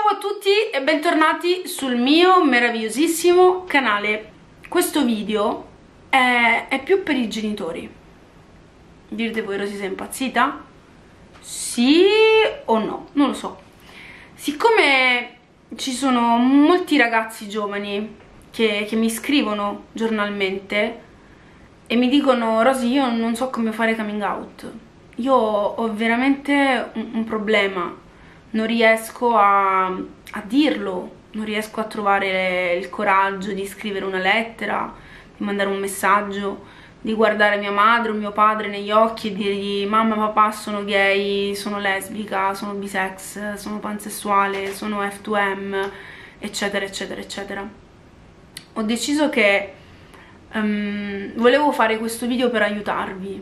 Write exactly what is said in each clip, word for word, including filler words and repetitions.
Ciao a tutti e bentornati sul mio meravigliosissimo canale. Questo video è, è più per i genitori. Direte voi, Rosy, sei impazzita? Sì o no? Non lo so. Siccome ci sono molti ragazzi giovani che, che mi scrivono giornalmente e mi dicono: Rosy, io non so come fare coming out, io ho veramente un, un problema, non riesco a, a dirlo, non riesco a trovare il coraggio di scrivere una lettera, di mandare un messaggio, di guardare mia madre o mio padre negli occhi e dirgli: mamma, papà, sono gay, sono lesbica, sono bisex, sono pansessuale, sono F due M, eccetera eccetera eccetera. Ho deciso che um, volevo fare questo video per aiutarvi.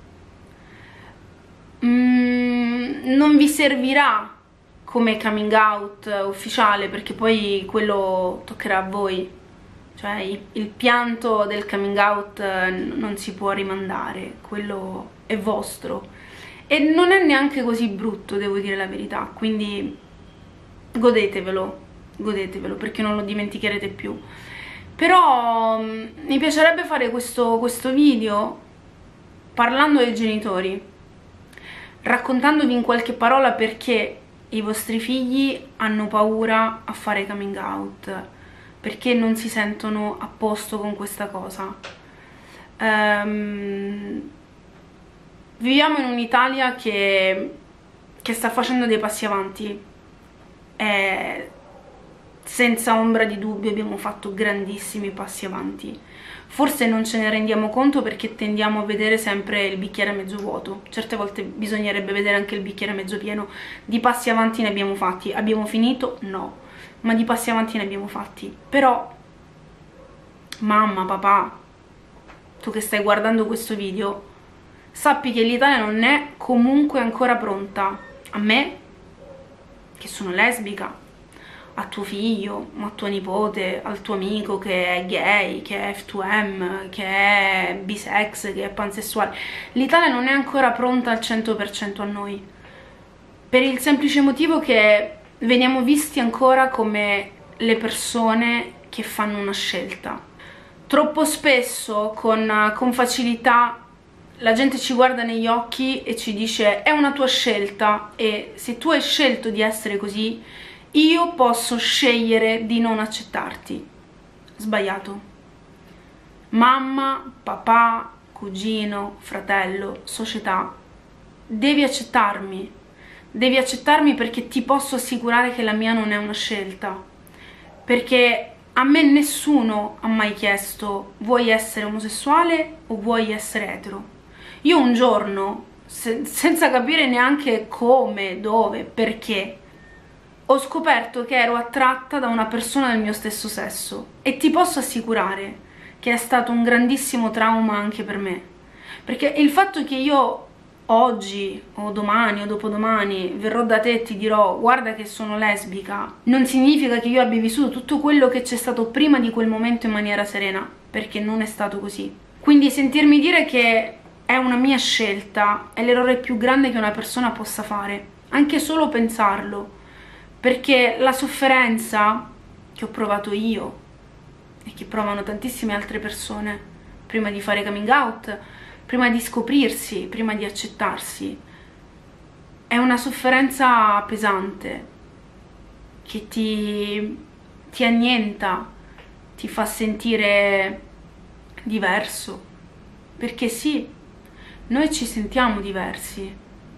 Mm, non vi servirà come coming out ufficiale, perché poi quello toccherà a voi, cioè il, il pianto del coming out non si può rimandare, quello è vostro e non è neanche così brutto, devo dire la verità, quindi godetevelo, godetevelo perché non lo dimenticherete più. Però mh, mi piacerebbe fare questo, questo video parlando ai genitori, raccontandovi in qualche parola perché i vostri figli hanno paura a fare coming out, perché non si sentono a posto con questa cosa. Um, viviamo in un'Italia che, che sta facendo dei passi avanti e senza ombra di dubbio abbiamo fatto grandissimi passi avanti. Forse non ce ne rendiamo conto perché tendiamo a vedere sempre il bicchiere mezzo vuoto. Certe volte bisognerebbe vedere anche il bicchiere mezzo pieno. Di passi avanti ne abbiamo fatti. Abbiamo finito? No. Ma di passi avanti ne abbiamo fatti. Però, mamma, papà, tu che stai guardando questo video, sappi che l'Italia non è comunque ancora pronta. A me, che sono lesbica, a tuo figlio, a tua nipote, al tuo amico che è gay, che è F due M, che è bisex, che è pansessuale. L'Italia non è ancora pronta al cento per cento a noi, per il semplice motivo che veniamo visti ancora come le persone che fanno una scelta. Troppo spesso, con, con facilità, la gente ci guarda negli occhi e ci dice: è una tua scelta e se tu hai scelto di essere così, io posso scegliere di non accettarti. Sbagliato. Mamma, papà, cugino, fratello, società, devi accettarmi. Devi accettarmi perché ti posso assicurare che la mia non è una scelta. Perché a me nessuno ha mai chiesto: vuoi essere omosessuale o vuoi essere etero? Io un giorno, se, senza capire neanche come, dove, perché, ho scoperto che ero attratta da una persona del mio stesso sesso e ti posso assicurare che è stato un grandissimo trauma anche per me, perché il fatto che io oggi o domani o dopodomani verrò da te e ti dirò: guarda che sono lesbica, non significa che io abbia vissuto tutto quello che c'è stato prima di quel momento in maniera serena, perché non è stato così. Quindi sentirmi dire che è una mia scelta è l'errore più grande che una persona possa fare, anche solo pensarlo. Perché la sofferenza che ho provato io e che provano tantissime altre persone prima di fare coming out, prima di scoprirsi, prima di accettarsi, è una sofferenza pesante che ti, ti annienta, ti fa sentire diverso. Perché sì, noi ci sentiamo diversi,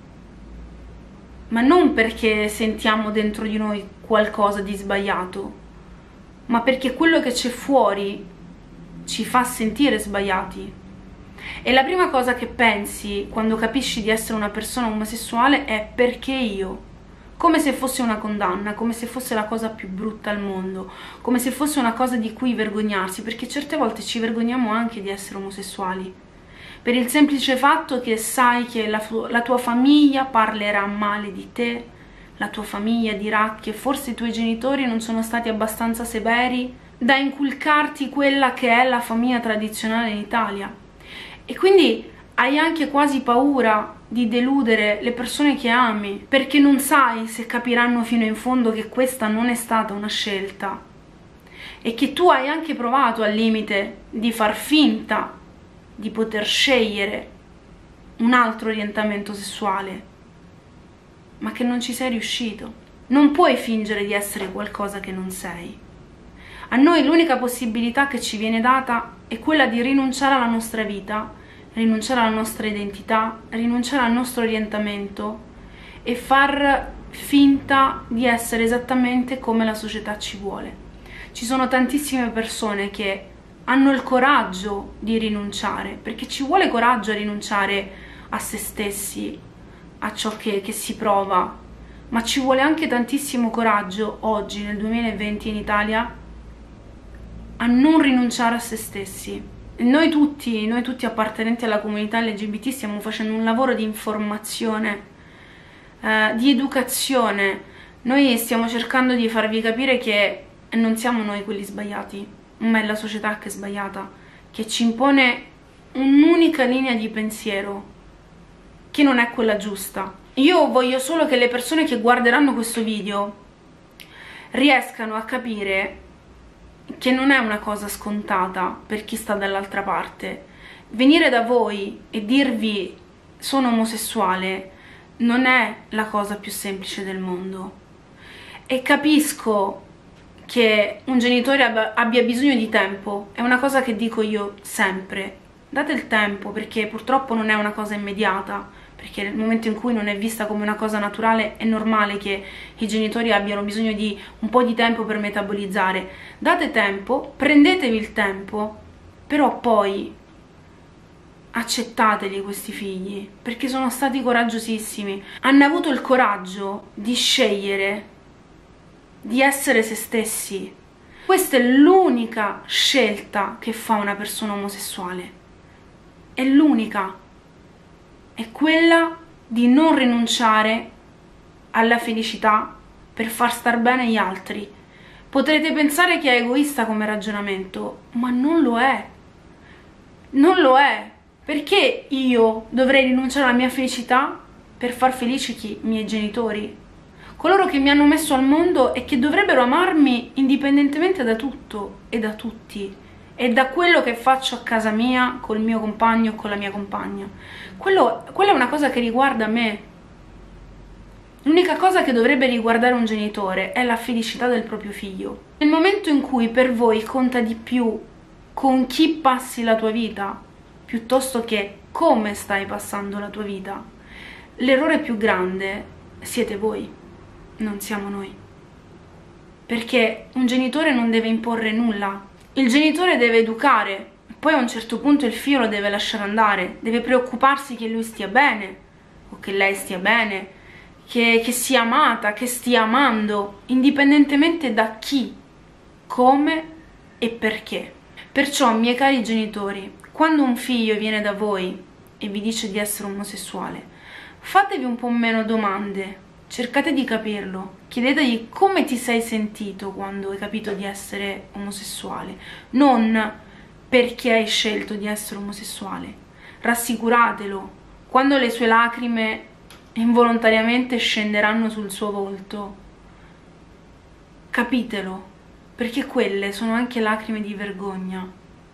ma non perché sentiamo dentro di noi qualcosa di sbagliato, ma perché quello che c'è fuori ci fa sentire sbagliati. E la prima cosa che pensi quando capisci di essere una persona omosessuale è: perché io? Come se fosse una condanna, come se fosse la cosa più brutta al mondo, come se fosse una cosa di cui vergognarsi, perché certe volte ci vergogniamo anche di essere omosessuali, per il semplice fatto che sai che la, la tua famiglia parlerà male di te, la tua famiglia dirà che forse i tuoi genitori non sono stati abbastanza severi da inculcarti quella che è la famiglia tradizionale in Italia, e quindi hai anche quasi paura di deludere le persone che ami, perché non sai se capiranno fino in fondo che questa non è stata una scelta e che tu hai anche provato al limite di far finta di poter scegliere un altro orientamento sessuale, ma che non ci sei riuscito. Non puoi fingere di essere qualcosa che non sei. A noi l'unica possibilità che ci viene data è quella di rinunciare alla nostra vita, rinunciare alla nostra identità, rinunciare al nostro orientamento e far finta di essere esattamente come la società ci vuole. Ci sono tantissime persone che hanno il coraggio di rinunciare, perché ci vuole coraggio a rinunciare a se stessi, a ciò che, che si prova, ma ci vuole anche tantissimo coraggio oggi, nel duemilaventi in Italia, a non rinunciare a se stessi. Noi tutti, noi tutti appartenenti alla comunità L G B T stiamo facendo un lavoro di informazione, eh, di educazione. Noi stiamo cercando di farvi capire che non siamo noi quelli sbagliati, ma è la società che è sbagliata, che ci impone un'unica linea di pensiero, che non è quella giusta. Io voglio solo che le persone che guarderanno questo video riescano a capire che non è una cosa scontata per chi sta dall'altra parte. Venire da voi e dirvi sono omosessuale non è la cosa più semplice del mondo, e capisco che un genitore abbia bisogno di tempo, è una cosa che dico io sempre: date il tempo, perché purtroppo non è una cosa immediata, perché nel momento in cui non è vista come una cosa naturale è normale che i genitori abbiano bisogno di un po' di tempo per metabolizzare. Date tempo, prendetevi il tempo, però poi accettateli questi figli, perché sono stati coraggiosissimi, hanno avuto il coraggio di scegliere di essere se stessi. Questa è l'unica scelta che fa una persona omosessuale, è l'unica. È quella di non rinunciare alla felicità per far star bene gli altri. Potrete pensare che è egoista come ragionamento, ma non lo è. Non lo è. Perché io dovrei rinunciare alla mia felicità per far felici chi? I miei genitori? Coloro che mi hanno messo al mondo e che dovrebbero amarmi indipendentemente da tutto e da tutti. E da quello che faccio a casa mia col mio compagno o con la mia compagna. Quello, quella è una cosa che riguarda me. L'unica cosa che dovrebbe riguardare un genitore è la felicità del proprio figlio. Nel momento in cui per voi conta di più con chi passi la tua vita piuttosto che come stai passando la tua vita, l'errore più grande siete voi, non siamo noi. Perché un genitore non deve imporre nulla. Il genitore deve educare, poi a un certo punto il figlio lo deve lasciare andare, deve preoccuparsi che lui stia bene o che lei stia bene, che, che sia amata, che stia amando, indipendentemente da chi, come e perché. Perciò, miei cari genitori, quando un figlio viene da voi e vi dice di essere omosessuale, fatevi un po' meno domande. Cercate di capirlo, chiedetegli come ti sei sentito quando hai capito di essere omosessuale, non perché hai scelto di essere omosessuale. Rassicuratelo, quando le sue lacrime involontariamente scenderanno sul suo volto, capitelo, perché quelle sono anche lacrime di vergogna.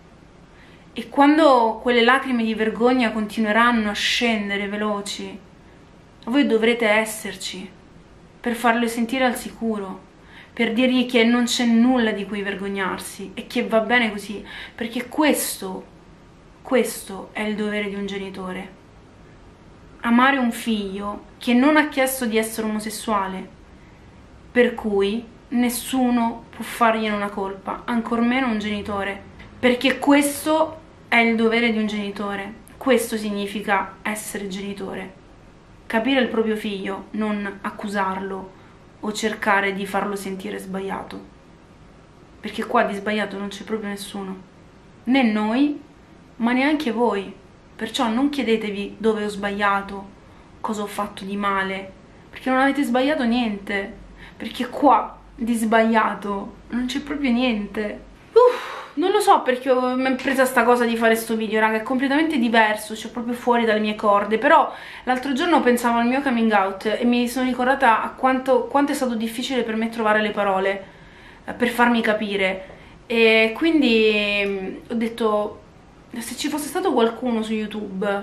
E quando quelle lacrime di vergogna continueranno a scendere veloci, voi dovrete esserci per farlo sentire al sicuro, per dirgli che non c'è nulla di cui vergognarsi e che va bene così, perché questo, questo è il dovere di un genitore. Amare un figlio che non ha chiesto di essere omosessuale, per cui nessuno può fargliene una colpa, ancor meno un genitore, perché questo è il dovere di un genitore, questo significa essere genitore. Capire il proprio figlio, non accusarlo o cercare di farlo sentire sbagliato, perché qua di sbagliato non c'è proprio nessuno, né noi ma neanche voi. Perciò non chiedetevi dove ho sbagliato, cosa ho fatto di male, perché non avete sbagliato niente, perché qua di sbagliato non c'è proprio niente. Uff, Non lo so perché mi è presa sta cosa di fare sto video, raga, è completamente diverso, cioè proprio fuori dalle mie corde. Però l'altro giorno pensavo al mio coming out e mi sono ricordata a quanto, quanto è stato difficile per me trovare le parole eh, per farmi capire. E quindi mm, ho detto, se ci fosse stato qualcuno su YouTube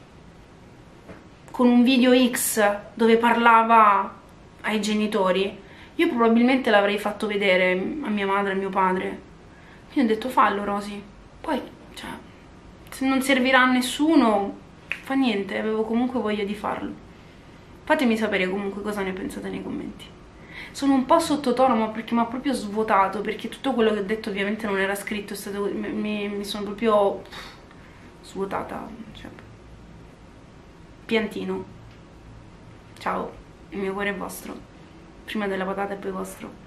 con un video X dove parlava ai genitori, io probabilmente l'avrei fatto vedere a mia madre e a mio padre. Quindi ho detto fallo Rosy, poi cioè, se non servirà a nessuno fa niente, avevo comunque voglia di farlo. Fatemi sapere comunque cosa ne pensate nei commenti. Sono un po' sottotono ma perché mi ha proprio svuotato, perché tutto quello che ho detto ovviamente non era scritto, è stato, mi, mi sono proprio svuotata, cioè, piantino. Ciao, il mio cuore è vostro, prima della patata e poi vostro.